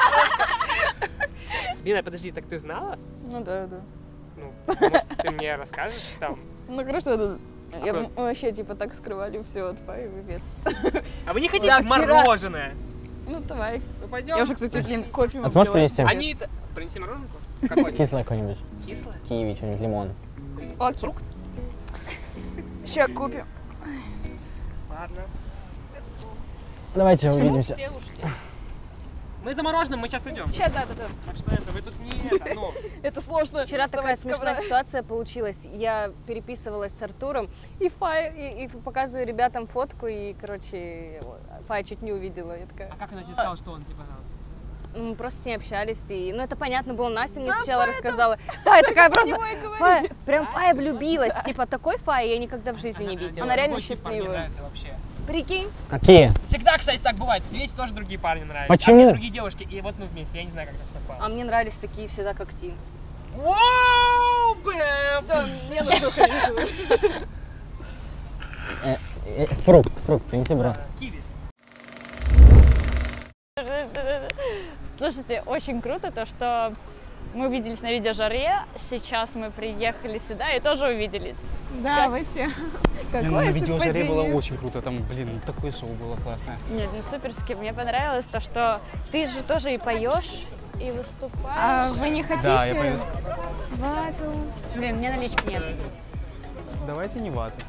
Бина, подожди, так ты знала? Ну да, да. Ну, может, ты мне расскажешь там? Ну хорошо, да. Я, Какой? мы вообще типа так скрывали все от Фаи, пипец. А вы не хотите Да, вчера- мороженое? Ну давай. Ну пойдем. Я уже, кстати, блин, кофе А сможешь выпила. принести? Они... т- Принеси мороженку? Какое? Кислое какое-нибудь. Кислое? Киви, что-нибудь, лимон. Окей. Фрукт? Сейчас купим. Ладно. Давайте Почему увидимся. все ушли? Мы за мороженым, мы сейчас придем. Сейчас, да, да, да. Так что это, вы тут не это, ну... Это сложно. Вчера такая вставать с смешная ковра. ситуация получилась. Я переписывалась с Артуром, и Фая, и, и показываю ребятам фотку, и, короче, Фая чуть не увидела. Я такая... А как она тебе сказала, что он тебе понравился? Мы просто с ней общались, и, ну, это понятно было, Настя мне сначала рассказала. Фая такая просто, Фая, прям Фая влюбилась, типа, такой Фаи я никогда в жизни не видела. Она реально Какой тип парней счастливая. нравится вообще? Прикинь? Какие? Всегда, кстати, так бывает. Свете тоже другие парни нравятся. Почему? А мне другие девушки. И вот мы вместе. Я не знаю, как так совпало. А мне нравились такие всегда, как Тим. Воу, бэм! Все, не надо ходить. Э, э, фрукт, фрукт, принеси, бро. Киви. Слушайте, очень круто то, что мы увиделись на видеожаре, сейчас мы приехали сюда и тоже увиделись. Да, Как? вообще. Не, ну, на Какое видеожаре было совпадение. очень круто, там, блин, такое шоу было классное. Нет, ну суперски. Мне понравилось то, что ты же тоже и поешь, и выступаешь. А вы не хотите Да, я пою. вату? Блин, мне налички нет. Давайте не вату.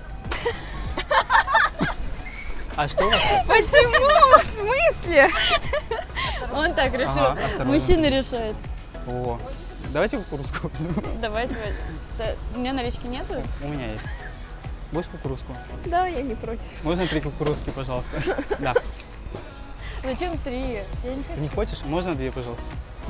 А что у вас? Почему? В смысле? Он так решил. Ага, осторожно. Мужчина решает. О, давайте кукурузку возьмем. Давайте. Да, у меня налички нету? У меня есть. Будешь кукурузку? Да, я не против. Можно три кукурузки, пожалуйста? Да. Зачем три? Я не Ты хочу. не хочешь? Можно две, пожалуйста?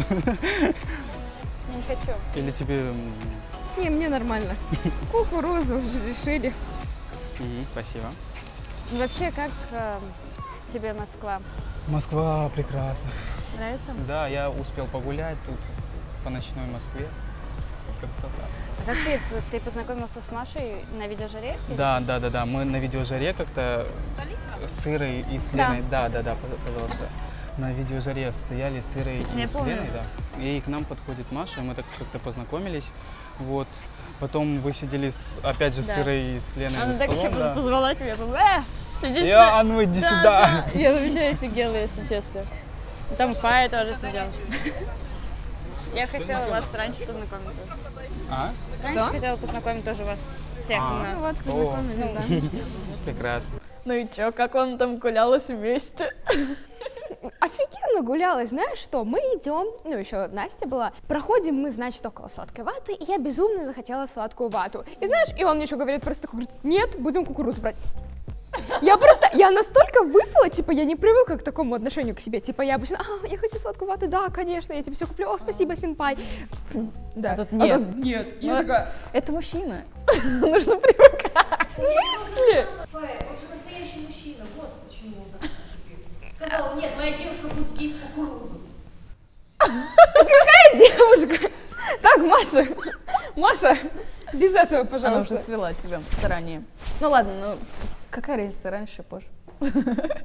Я не хочу. Или тебе... м, Не, мне нормально. Кукурузу уже решили. м, Спасибо. Вообще, как э, тебе Москва? Москва прекрасна. Нравится? Да, я успел погулять тут по ночной Москве. Красота. А как ты, ты познакомился с Машей на видеожаре? Да, да, да, да. Мы на видеожаре как-то с Ирой и с Леной. Да, да, да, пожалуйста. На видеожаре стояли с Ирой и Я с помню. Леной, да. И к нам подходит Маша, и мы так как-то познакомились. Вот. Потом вы сидели с, опять же с Да. Ирой и с Леной Она за так еще столом. Да. позвала тебя, э, иди Я, сюда. а ну иди Да, сюда. да. Я вообще офигела, если честно. Там Фая тоже сидел. Я хотела вас раньше познакомить. А? Раньше хотела познакомить тоже вас всех. А. у нас. Ну вот, О. познакомились, да. Прекрасно. Ну и чё, как вам там гулялось вместе? Офигенно гулялась, знаешь что? Мы идем, ну еще Настя была, проходим мы, значит, около сладкой ваты, и я безумно захотела сладкую вату. И знаешь, и он мне что говорит, просто такой говорит, нет, будем кукурузу брать. Я просто, я настолько выпала, типа, я не привыкла к такому отношению к себе, типа, я обычно, а, я хочу сладкую вату, да, конечно, я тебе все куплю, о, спасибо, синпай. Да. А тут нет. нет. Я такая, это мужчина. Нужно привыкать. В смысле? Фая, он же настоящий мужчина, вот почему он так сказал, нет, моя девушка будет есть кукурузу. Какая девушка? Так, Маша, Маша, без этого, Она пожалуйста. уже свела тебя заранее. Ну ладно, ну какая разница, раньше, позже.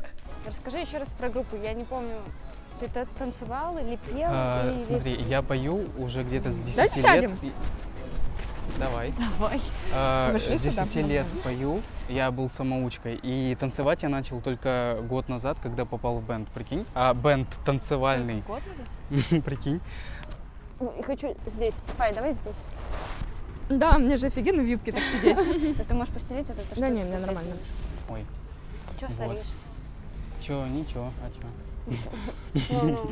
Расскажи еще раз про группу, я не помню. Ты та- танцевал или пел? А, или... смотри, я пою уже где-то с десяти Давайте лет. сядем. И- Давай. Давай. А, Вышли с сюда. десяти лет пою, я был самоучкой. И танцевать я начал только год назад, когда попал в бенд, прикинь. А бенд танцевальный. Год назад? Прикинь. Ну, и хочу здесь. Фай, давай здесь. Да, мне же офигенно в юбке так сидеть. Да ты можешь постелить вот это? Да не, мне нормально. Ой. Че Вот. соришь? Чё, ничего, а чё? Ну-ну.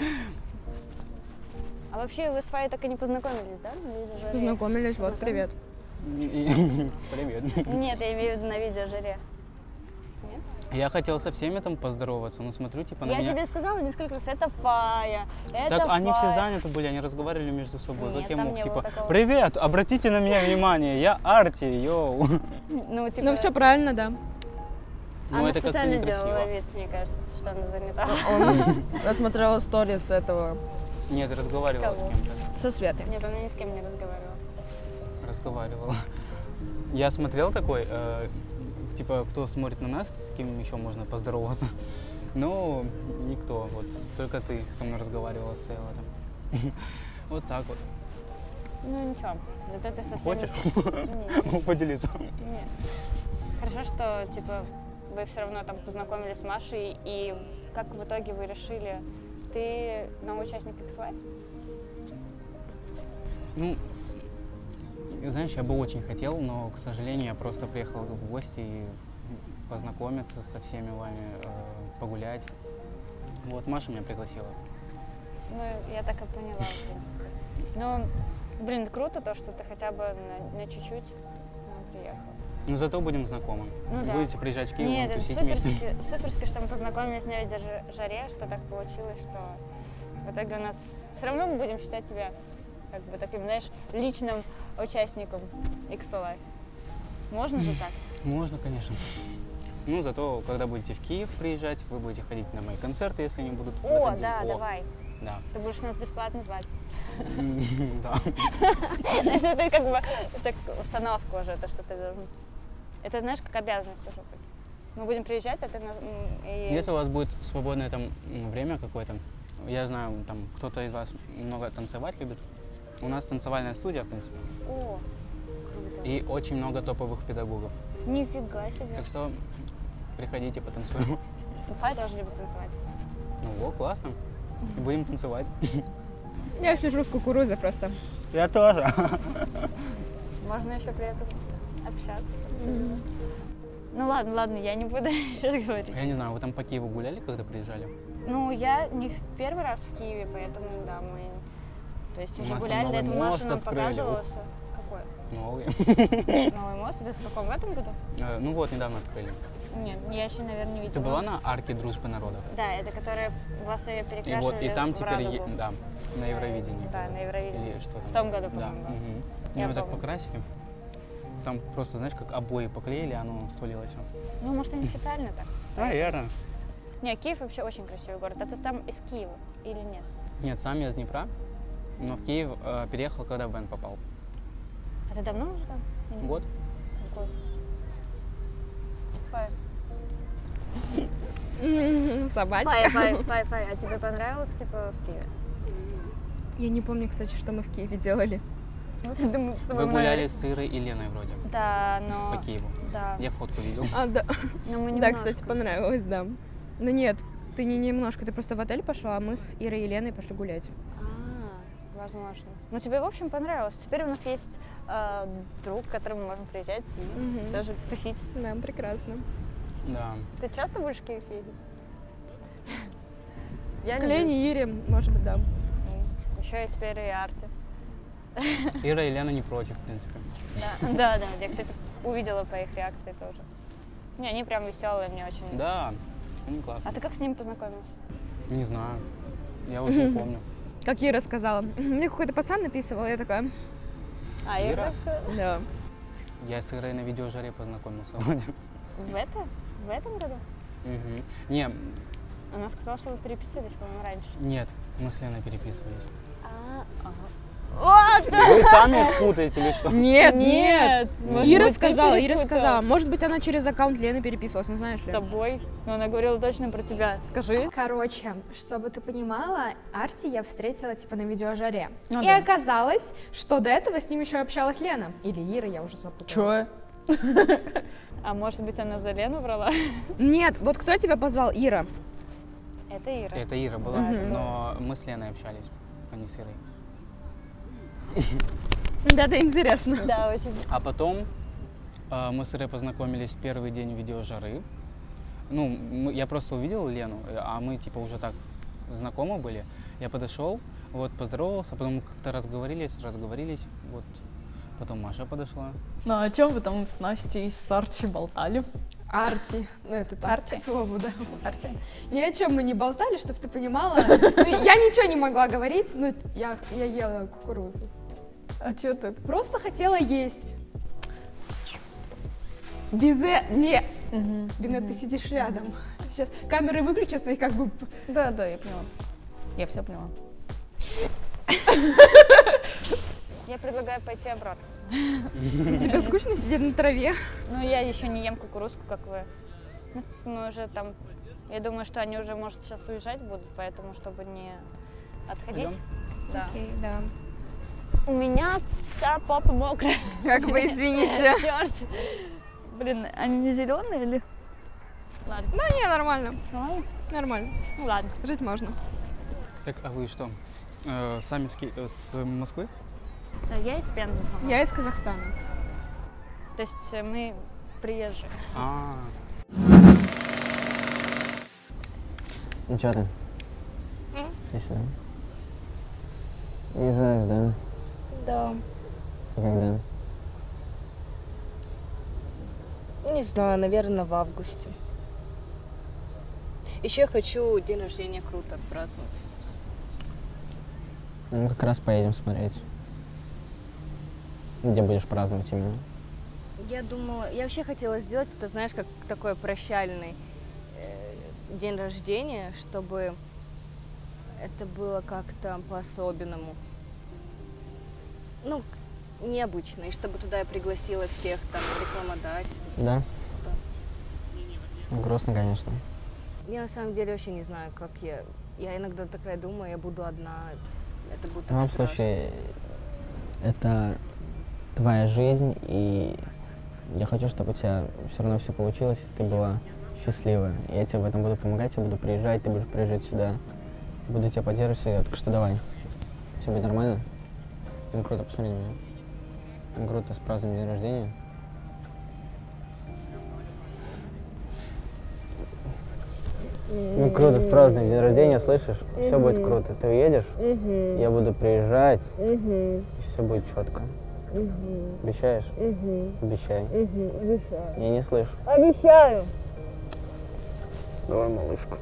А вообще вы с Фаей так и не познакомились, да? На видеожаре? Познакомились, вот, привет. Привет. Нет, я имею в виду на видеожаре. Нет? Я хотел со всеми там поздороваться, но смотрю, типа, на Я меня... тебе сказала несколько раз, это Фая, это Так они все Фая. заняты были, они разговаривали между собой. Нет, Как я там мог, не было типа, такого. привет, обратите на меня внимание, я Арти, йоу. Ну, типа... Ну все правильно, да. Ну, Она это как-то специально некрасиво. делала вид, мне кажется, что она занята. Я смотрела сторис этого Нет, разговаривала с Кого? кем-то. со Светой. Нет, она ни с кем не разговаривала. Разговаривала. Я смотрел такой, э, типа, кто смотрит на нас, с кем еще можно поздороваться. Но никто, вот, только ты со мной разговаривала, стояла там. Вот так вот. Ну ничего, зато ты совсем... Хочешь? Нет. Поделиться. Нет. Хорошо, что, типа, вы все равно там познакомились с Машей, и как в итоге вы решили, ты новый участник икс уай? Ну, знаешь, я бы очень хотел, но, к сожалению, я просто приехал в гости и познакомиться со всеми вами, э, погулять. Вот, Маша меня пригласила. Ну, я так и поняла, в принципе. Ну, блин, круто то, что ты хотя бы на, на чуть-чуть ну, приехал. Ну, зато будем знакомы. Ну, да. Будете приезжать в Киев, Нет, будем это тусить вместе. суперски, суперски, что мы познакомились на видеожаре, что так получилось, что в итоге у нас... Все равно мы будем считать тебя, как бы, таким, знаешь, личным участником икс уай. Можно же так? Можно, конечно. Ну, зато, когда будете в Киев приезжать, вы будете ходить на мои концерты, если они будут в О, этот день. да, О, давай. Да. Ты будешь нас бесплатно звать. Да. Знаешь, это как бы так, установка уже, то, что ты должен... Это, знаешь, как обязанность уже. Мы будем приезжать, а ты... на- м, и- Если у вас будет свободное там м, время какое-то, я знаю, там кто-то из вас много танцевать любит. У нас танцевальная студия, в принципе, О, круто. и очень много топовых педагогов. Нифига себе. Так что приходите, потанцуем. Фай тоже любит танцевать. Ну, о, классно. И будем танцевать. Я сижу с кукурузой просто. Я тоже. Можно еще при этом общаться. Ну ладно, ладно, я не буду еще говорить. Я не знаю, вы там по Киеву гуляли, когда приезжали? Ну, я не в первый раз в Киеве, поэтому, да, мы... То есть У уже нас там гуляли, до новый этого Маша мост нам открыли, показывала ух. всё. Какой? Новый. Новый мост? Это в каком? В этом году? Э, Ну вот, недавно открыли. Нет, я еще, наверное, не видела. Ты была на арке дружбы народов? Да, это которая глаза ее И перекрашивали вот, и там в теперь, е- радугу. да, на Евровидении. Да, на Евровидении. Или что там? В том году, Да. по-моему, да. Мгм. Я Его так помню. покрасили. Там просто, знаешь, как обои поклеили, оно свалилось все. Ну, может, они специально так? Наверное. Не, Киев вообще очень красивый город. А ты сам из Киева или нет? Нет, сам я из Днепра, но в Киев э, переехал, когда в бенд попал. А ты давно уже там? Я не Год. Год. Фай. Собачка. Фай, Фай, Фай, Фай, а тебе понравилось, типа, в Киеве? Я не помню, кстати, что мы в Киеве делали. В смысле, ты, мы с тобой Вы гуляли много- с Ирой и Леной вроде. Да, но... По Киеву. Да. Я фотку видел. А, да. Ну, мы Да, немножко. кстати, понравилось, да. Но нет, ты не немножко, ты просто в отель пошла, а мы с Ирой и Леной пошли гулять. А, возможно. Ну, тебе, в общем, понравилось. Теперь у нас есть э, друг, к которому мы можем приезжать и Мгм. тоже тусить. Да, прекрасно. Да. Ты часто будешь в Киев ездить? Я К люблю. Лене, Ире, может быть, да. Еще и теперь и Арти. Ира и Лена не против, в принципе. Да, да, да. Я, кстати, увидела по их реакции тоже. Не, они прям веселые, мне очень. Да, они классные. А ты как с ними познакомился? Не знаю. Я уже не помню. Как Ира сказала. Мне какой-то пацан написывал, я такая... А, Ира? Ира? так сказала? Да. Я с Ирой на видеожаре познакомился вроде. В это? В этом году? Мгм. Не, Она сказала, что вы переписывались, по-моему, раньше. нет, мы с Леной переписывались. А, ага. Вы сами их путаете или что? Нет, нет. Может Ира быть, ты сказала, Ира перепутала. сказала. Может быть, она через аккаунт Лены переписывалась, не знаешь С ли? тобой, но она говорила точно про тебя. Скажи. Короче, чтобы ты понимала, Арти я встретила типа на видеожаре. Ну и да. оказалось, что до этого с ним еще общалась Лена. Или Ира, я уже запуталась. Чё? А может быть, она за Лену врала? Нет, вот кто тебя позвал? Ира. Это Ира. Это Ира была, Мгм. но мы с Леной общались, а не с Ирой. Да, это интересно. Да, очень. А потом э, мы с Ирой познакомились в первый день видеожары. Ну, мы- я просто увидел Лену, э, а мы типа уже так знакомы были. Я подошел, вот поздоровался, потом мы как-то разговорились, разговорились, вот. Потом Маша подошла. Ну, о чем вы там с Настей и с Арчи болтали? Арти. Ну, это так, Арти? к слову, да. Арти. Ни о чем мы не болтали, чтобы ты понимала. Ну, я ничего не могла говорить, ну, я, я ела кукурузу. А что ты? Просто хотела есть. Безе... Не. Бина, ты сидишь рядом. Сейчас камеры выключатся и как бы... Да, да, я поняла. Я все поняла. Я предлагаю пойти обратно. Тебе скучно сидеть на траве? Ну, я еще не ем кукурузку, как вы. Ну, мы уже там... Я думаю, что они уже, может, сейчас уезжать будут, поэтому, чтобы не отходить. Пойдем? Да. Окей, да. У меня вся попа мокрая. Как бы, извините. Черт. Блин, они не зеленые или? Ладно. Да не, нормально. Нормально? Нормально. Ну ладно. Жить можно. Так, а вы что? Э, сами с, Ки- э, с Москвы? Да, я из Пензы сама. Я из Казахстана. То есть э, мы приезжие. А, Ну что ты? М? Иди сюда. Не знаешь, да? Да. А когда? Не знаю, наверное, в августе. Еще хочу день рождения круто отпраздновать. Ну, как раз поедем смотреть. Где будешь праздновать именно? Я думала, я вообще хотела сделать это, знаешь, как такой прощальный э, день рождения, чтобы это было как-то по-особенному. Ну, необычно, и чтобы туда я пригласила всех там рекламодателей. Да? Ну, грустно, конечно. Я на самом деле вообще не знаю, как я. Я иногда такая думаю, я буду одна. Это будет В так любом страшно. случае, это твоя жизнь, и я хочу, чтобы у тебя все равно все получилось, и ты была счастливая. И я тебе в этом буду помогать, я буду приезжать, ты будешь приезжать сюда. Буду тебя поддерживать всегда, так что давай. Все будет нормально? Ну круто, посмотри на меня. Ну круто, с празднованием день рождения. Ну круто, с празднованием день рождения, слышишь? Все будет круто. Ты уедешь, я буду приезжать, и все будет четко. Обещаешь? Обещай. Я не слышу. Обещаю. Давай, малышка.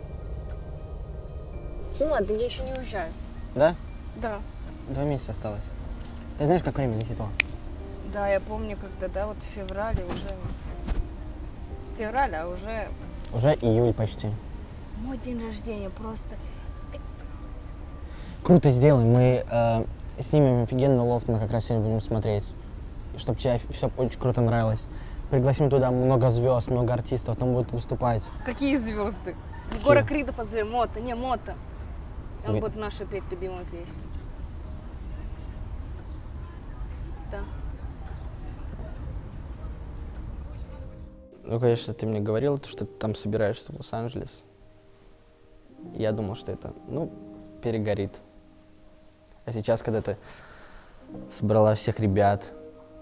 Ну ладно, я еще не уезжаю. Да? Да. Два месяца осталось. Ты знаешь, как время летит? О. Да, я помню, когда, да, вот в феврале уже... Февраль, а уже... Уже июль почти. Мой день рождения просто... Круто сделаем. Мы э, снимем офигенный лофт, мы как раз сегодня будем смотреть. Чтобы тебе все очень круто нравилось. Пригласим туда много звезд, много артистов, там будут выступать. Какие звезды? Егора Крида позовем, Мото, не, Мото. Он Вы- будет нашу петь любимую песню. Да. Ну, конечно, ты мне говорил, что ты там собираешься в Лос-Анджелес. Я думал, что это, ну, перегорит. А сейчас, когда ты собрала всех ребят...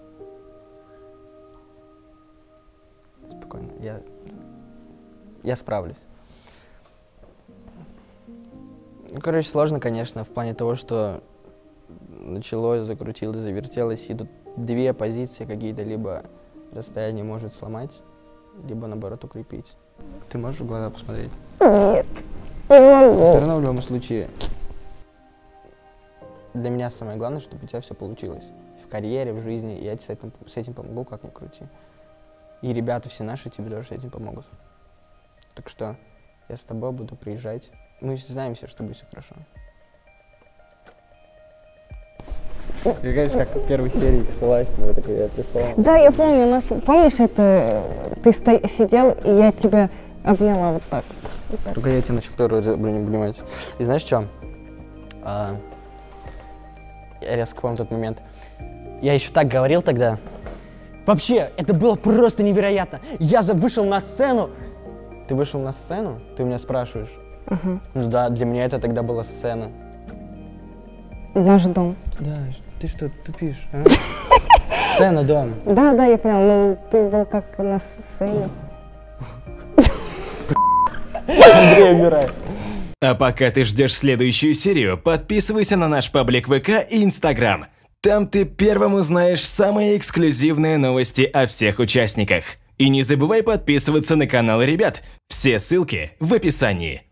Спокойно, я, я справлюсь. Ну, короче, сложно, конечно, в плане того, что началось, закрутилось, завертелось, и тут две позиции какие-то, либо расстояние может сломать, либо, наоборот, укрепить. Ты можешь в глаза посмотреть? Нет. Все равно в любом случае. Для меня самое главное, чтобы у тебя все получилось. В карьере, в жизни. Я тебе с этим, с этим помогу, как ни крути. И ребята все наши тебе тоже с этим помогут. Так что я с тобой буду приезжать. Мы знаем все, что будет все хорошо. Ты знаешь, как в первой серии Икс-Лайф, мы такой, я пришел. Да, я помню, у нас, помнишь, это ты сто... сидел, и я тебя обняла вот так. Вот так. Только я тебя начал первый раз обнимать. И знаешь что? А, я резко помню тот момент. Я еще так говорил тогда. Вообще, это было просто невероятно. Я за- вышел на сцену. Ты вышел на сцену? Ты меня спрашиваешь? Ага. Ну да, для меня это тогда была сцена. Наш дом. Да, ты что, тупишь, а? Сцена, дом. Да, да, я понял, ну ты был как на сцене. Андрей умирает. А пока ты ждешь следующую серию, подписывайся на наш паблик ВК и Инстаграм. Там ты первым узнаешь самые эксклюзивные новости о всех участниках. И не забывай подписываться на канал ребят. Все ссылки в описании.